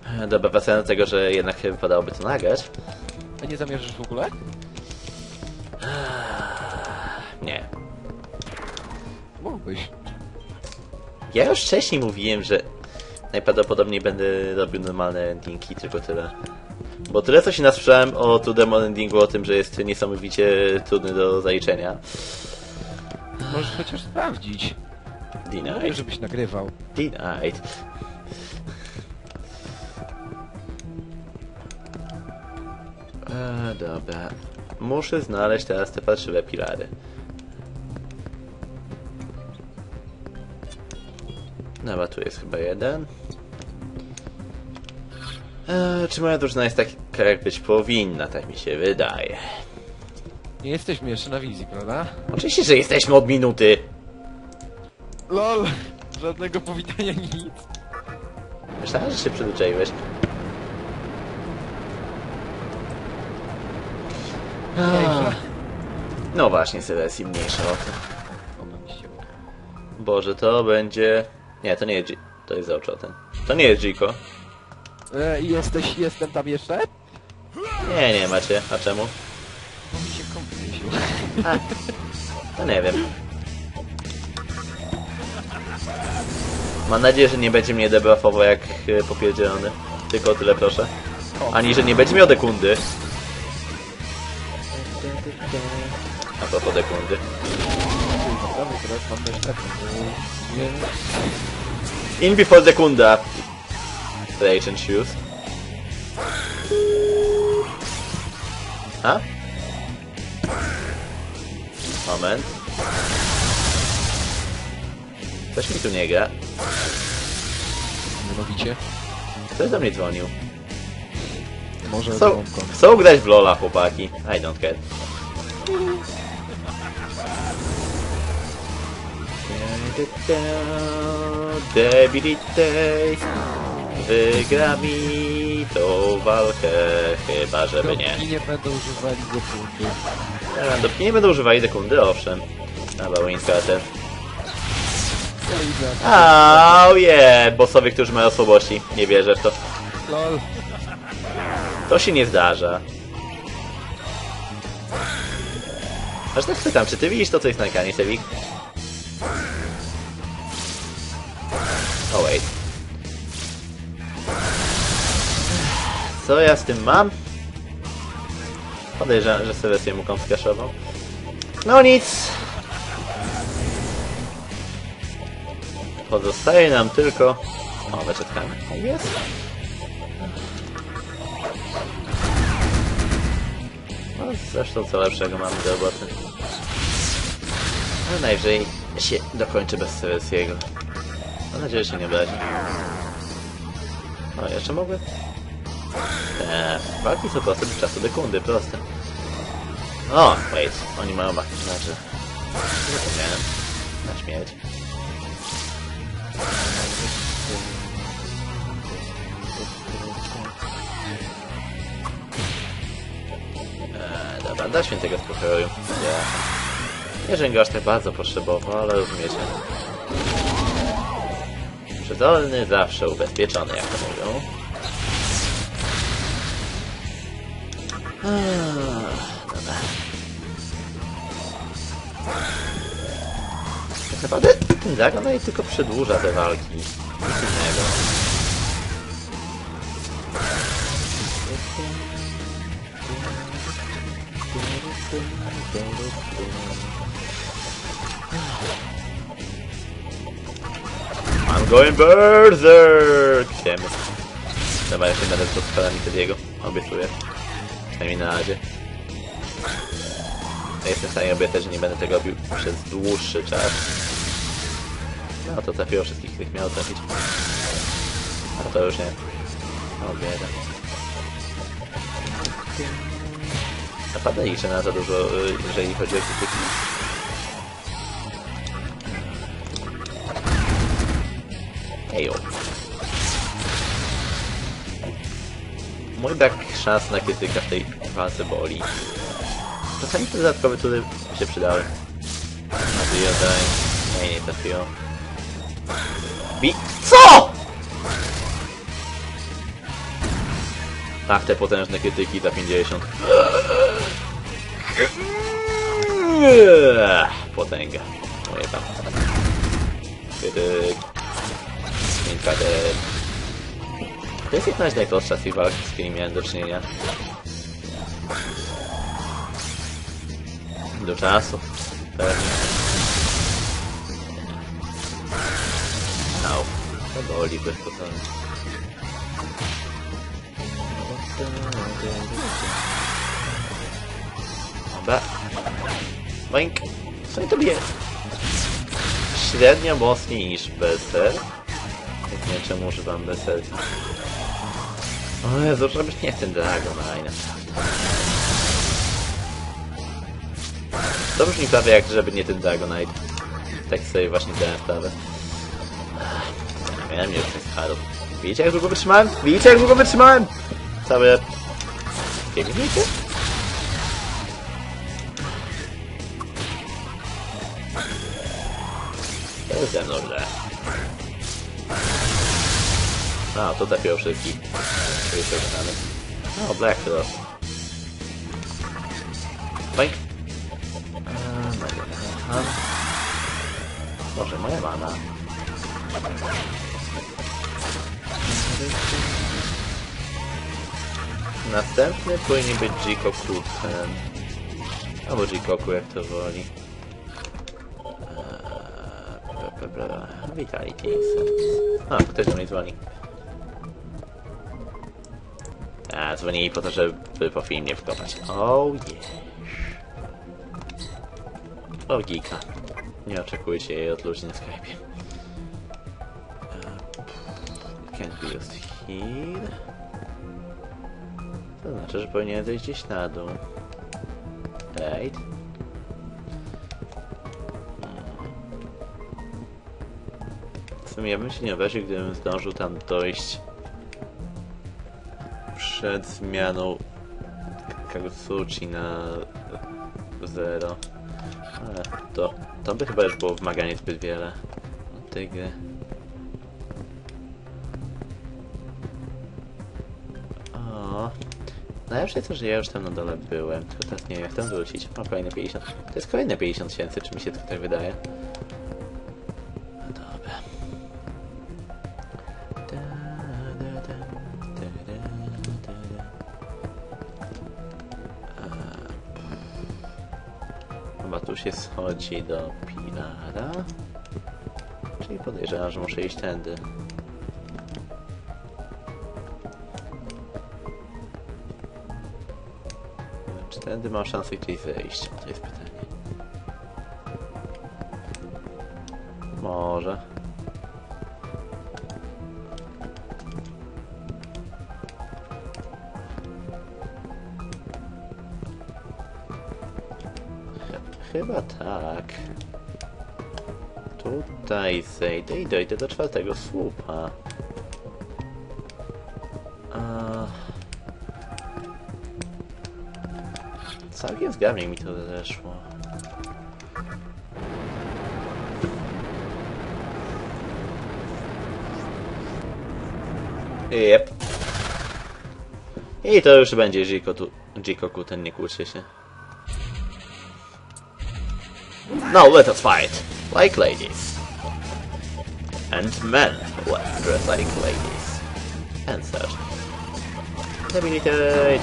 Dobra, wracając do tego, że jednak wypadałoby to nagrać. A nie zamierzasz w ogóle? Nie. Mógłbyś. Ja już wcześniej mówiłem, że najprawdopodobniej będę robił normalne endingi, tylko tyle. Bo tyle co się nasłyszałem o trudnym endingu, o tym, że jest niesamowicie trudny do zaliczenia. Możesz chociaż sprawdzić. Nie mówię, Denied. żebyś nagrywał. Denied. Dobra. Muszę znaleźć teraz te fałszywe pilary. Dobra, tu jest chyba jeden. Czy moja drużyna jest taka, jak być powinna? Tak mi się wydaje. Nie jesteśmy jeszcze na wizji, prawda? Oczywiście, że jesteśmy od minuty. LOL! Żadnego powitania, nic. Myślałem, że się przyzwyczaiłeś. Mniejsza. No właśnie, Sylwesji, mniejsza o tym. Ona mi się... Boże, to będzie... Nie, to nie jest to jest Zauchoten. To nie jest Jiko. Jestem tam jeszcze? Nie macie. A czemu? Bo mi się komp wysił. A, to nie wiem. Mam nadzieję, że nie będzie mnie debuffował jak popierdzielony. Tylko o tyle proszę. Ani, że nie będzie miał dekundy. A propos dekundy. Teraz mam też taką. In before dekunda. Rage and shoes. A? Moment. Coś mi tu nie gra. Mianowicie? Ktoś do mnie dzwonił. Może Chcą grać w LoL'a, chłopaki. I don't care. Debility. Wygra mi tą walkę, chyba żeby nie. Kropki nie będą używali go punktu. Dopóki nie będą używali dekundy, owszem. Dobra, Winscater. Yeah, bossowie, którzy mają słabości. Nie wierzę w to. LOL. To się nie zdarza. Aż tak pytam, czy ty widzisz to, co jest na ekranie, Sewik? Oh wait. Co ja z tym mam? Podejrzewam, że Sylwesję mu kąt skaszował. No nic. Pozostaje nam tylko... O, weczetkamy. Jest. No, zresztą co lepszego mamy do roboty. No najwyżej się dokończy bez Sylwestiego. Mam nadzieję, że się nie obrazi. O, jeszcze mogę? Walki są proste do czasu dekundy, proste. O, wait, oni mają maki, znaczy... Zapomniałem. Na śmierć. Dobra, dla świętego spokoju. Nie, że go aż tak bardzo potrzebował, ale rozumiecie. Przydolny, zawsze ubezpieczony, jak to mówią. Dobra. Tak naprawdę ten Dragon Knight tylko przedłuża te walki. Nic innego. I'm going berserk! Wiemy. Dobra, ja się będę pod skalami Tediego. Obiecuję. Przynajmniej na razie. Ja jestem w stanie obiecać, że nie będę tego robił przez dłuższy czas. No to trafiło wszystkich, których miało trafić. A to już nie. O bieda. Naprawdę liczę na za dużo, jeżeli chodzi o krytyki. Ejo. Mój brak szans na krytyka w tej walce boli. Czasami te dodatkowe tury się przydały. Nadzieję, że... Nie trafiło. CO?! Ach, te potężne krytyki za 50. Potęga. Moje tam. Krytyk. 5 KD. To jest jedna z najprostsza z tych walk, z którymi miałem do czynienia. Do czasu. Pewnie. Au. To boli bez potrzeby. Dobra. Boink. Co mi to bije? Średnio mocniej niż BSL. Nie wiem czemu używam BSL. O Jezu, żebyś nie ten Dragon Eye. To brzmi prawie jak żeby nie ten Dragonite. Tak sobie właśnie dałem sprawę. Miałem już tych harów. Widzicie jak długo wytrzymałem? Widzicie jak długo wytrzymałem? Całe... 5 minut? To jest ze mną źle. A, to trafiło wszystkich. O, Black Cross. Boink. Może moja mana. Następny powinien być Jikoku ten. Albo Jikoku jak to woli. Vitality Insect. A, ktoś do mnie dzwoni. A, dzwonili po to, żeby po filmie wkopać. Oh yeah. Logika. Nie oczekujcie jej od ludzi na Skype'ie. Can't be used here. To znaczy, że powinien zejść gdzieś na dół. Right. W sumie ja bym się nie obraził, gdybym zdążył tam dojść przed zmianą Kagutsuchi na 0. Ale to by chyba już było wymaganie zbyt wiele od tej gry. O, najlepsze jest to, że ja już tam na dole byłem, tylko teraz nie wiem jak tam wrócić. O, kolejne 50. To jest kolejne 50 tysięcy, czy mi się to tak wydaje? Dobra. Chyba tu się schodzi do Pilara. Czyli podejrzewam, że muszę iść tędy. Czy tędy mam szansę gdzieś zejść? To jest pytanie. Może. Chyba tak. Tutaj zejdę i dojdę do 4. słupa. Całkiem zgrabnie mi to zeszło. Jep. I to już będzie Jikoku, ten nie kłóci się. Now let us fight like ladies. And men let's dress like ladies. And such. Debilitate.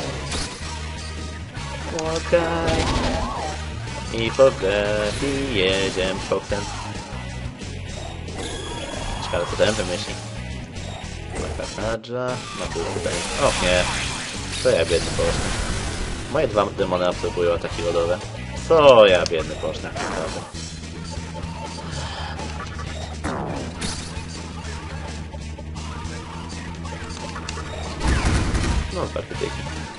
Okej. I forget i jedziemy koksem. Ciekawe co ten wymyśli. Nakadża. No tu tutaj. O nie. Co ja biedny poszny. Moje 2 demony absorbują ataki lodowe. Co ja biedny poszny. Naprawdę. No, partytyki.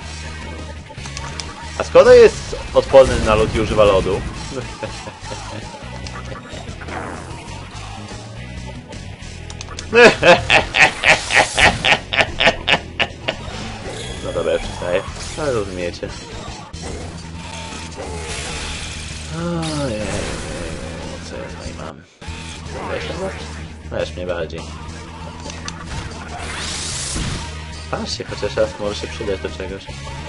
A skoro jest odporny na lód i używa lodu... No dobra, przestaję. Ale rozumiecie. Ojej, co ja tutaj mam? Weź mnie bardziej. Patrzcie, chociaż raz może się przydać do czegoś.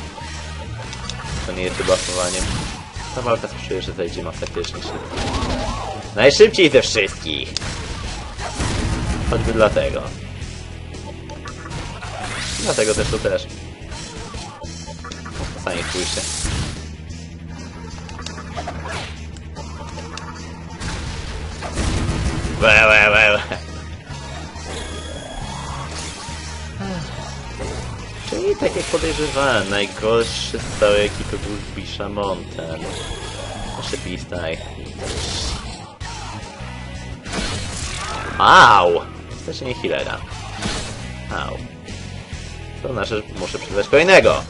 To nie jest wybuffowaniem. Ta walka czuję, że zajdzie masakrycznie szybko. Najszybciej ze wszystkich! Choćby dlatego. Dlatego też to też. Sami spójrzcie. Czyli tak jak podejrzewałem, najgorszy z całej ekipy był Bishamonten. Proszę pistaj. Au! Znaczy nie healera. Au. To znaczy, że muszę przydać kolejnego.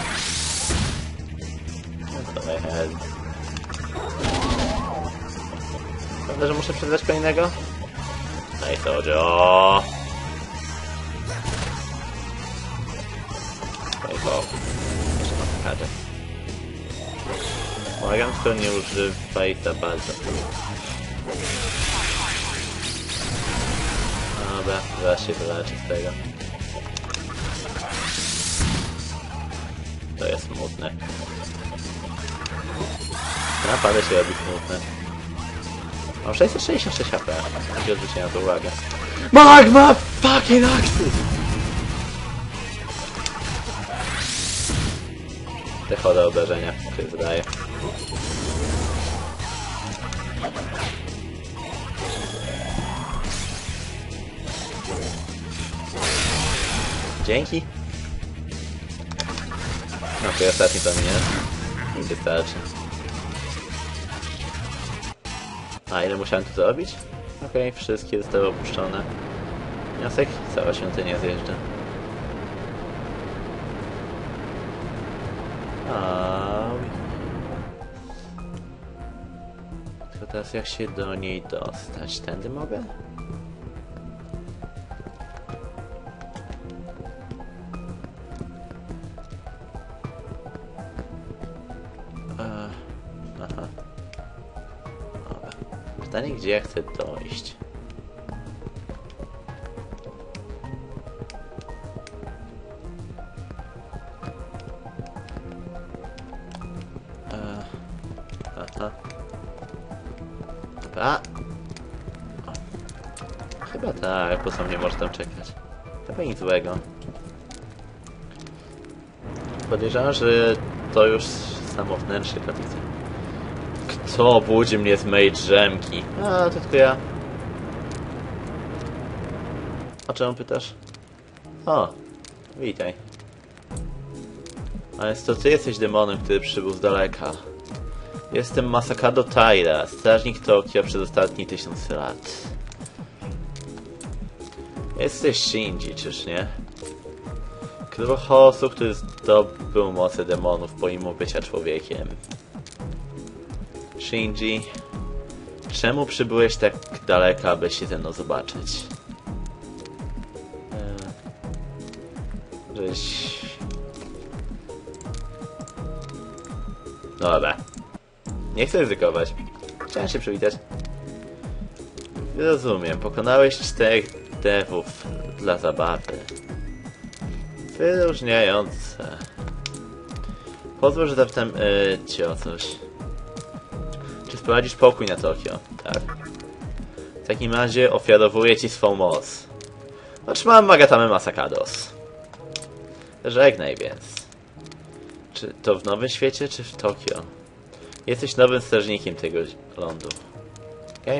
Prawda, że muszę przydać kolejnego? No i to o. Jeszcze mam kartę. Błagam, tylko nie używaj za bardzo. Dobra, zaraz się wyleczy z tego. To jest smutne. Naprawdę się robi smutne. Mam 666 HP. Nie odwróćcie na to uwagę. Magma fucking Axis! Te chore obrażenia, które zadaję. Dzięki. Okej, ostatni to mnie. I wystarczy. A ile musiałem tu zrobić? Okej, wszystkie zostały opuszczone. Wniosek? Cała świątynia zjeżdża. Tylko teraz jak się do niej dostać? Tędy mogę? Aha. Dobra. Pytanie, gdzie ja chcę dojść? Aha. Dobra. Chyba tak, po co mnie może tam czekać? Chyba nic złego. Podejrzewam, że to już samo wnętrze kaplicy. Kto budzi mnie z mojej drzemki? A, to tylko ja. O czemu pytasz? O, witaj. A więc to ty jesteś demonem, który przybył z daleka. Jestem Masakado Taira, strażnik Tokio przez ostatnie 1000 lat. Jesteś Shinji, czyż nie? Król chaosu, który zdobył moce demonów pomimo bycia człowiekiem. Shinji, czemu przybyłeś tak daleko, aby się ze mną zobaczyć? Żeś... No dobra. Nie chcę ryzykować. Chciałem się przywitać. Rozumiem, pokonałeś 4 devów dla zabawy. Wyróżniające. Pozwól, że zapytam cię o coś. Czy wprowadzisz pokój na Tokio? Tak. W takim razie ofiarowuję ci swą moc. Otrzymałem Magatame Masakados. Żegnaj więc. Czy to w Nowym Świecie, czy w Tokio? Jesteś nowym strażnikiem tego lądu. Okej?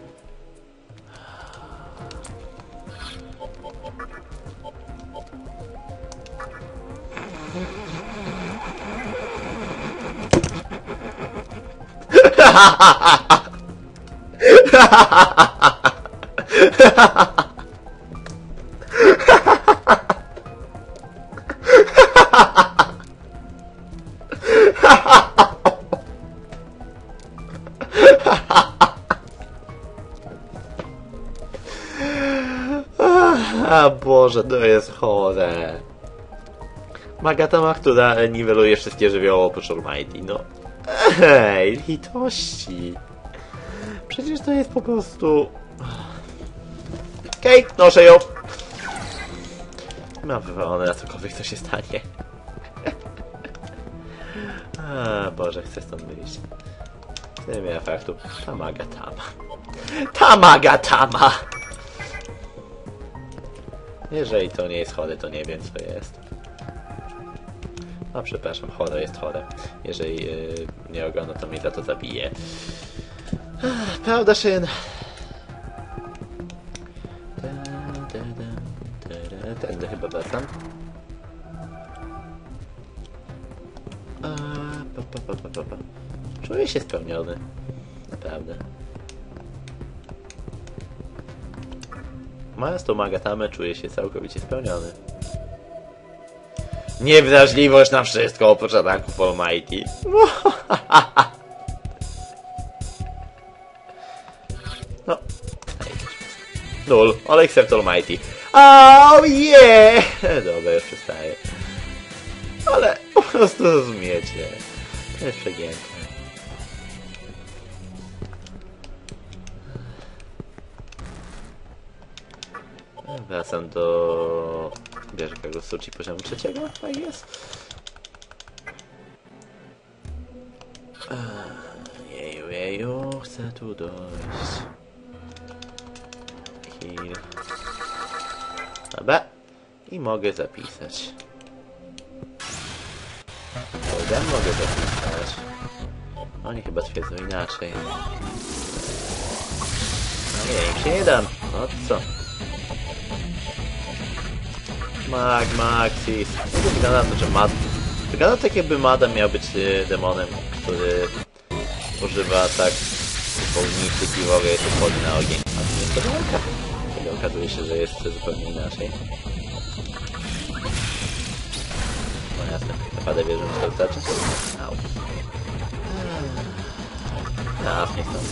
A Boże, to jest chore. Magatama, która niweluje wszystkie żywioły oprócz Almighty. No, ej, litości. Przecież to jest po prostu... Okej, noszę ją. Mam wywalone na cokolwiek, co się stanie. A, Boże, chcę stąd wyjść. Tyle efektu. Tamagatama. Tamagatama! Jeżeli to nie jest chore, to nie wiem, co jest. A przepraszam, chore jest chore. Jeżeli nie ogląda, to mnie za to zabije. Prawda, Szyn? Tędy chyba wracam. Czuję się spełniony. Naprawdę. Mając tą Magatamę, czuję się całkowicie spełniony. Niewrażliwość na wszystko oprócz ataków Almighty. No. Lul, all except Almighty. Oh yeah! Dobra, już przestaję. Ale po prostu rozumiecie. To jest przegięte. Wracam do wieży Kagusuchi poziomu 3, tak jest. Jeju, chcę tu dojść. Heal. Dobra. I mogę zapisać. Mogę zapisać. Oni chyba twierdzą inaczej. No nie, im się nie dam. No co? Maxis. Wygląda na to, że wygląda tak, jakby Mada miał być demonem, który używa tak wolniczych i w ogóle jest odporny na ogień. A to nie jest to kiedy okazuje się, że jest zupełnie inaczej. No jasne, naprawdę wierzę, że to wystarczy. Au. Jasne, stąd.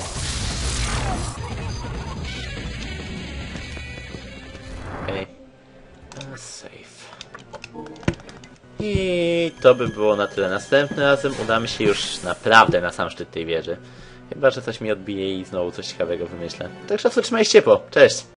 Okej. Save. I to by było na tyle. Następnym razem udamy się już naprawdę na sam szczyt tej wieży. Chyba że coś mi odbije i znowu coś ciekawego wymyślę. Także trzymajcie ciepło. Cześć!